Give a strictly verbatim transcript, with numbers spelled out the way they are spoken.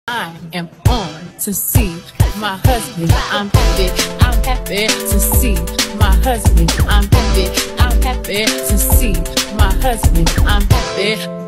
I am on to see my husband. I'm happy, I'm happy to see my husband. I'm happy, I'm happy to see my husband. I'm happy.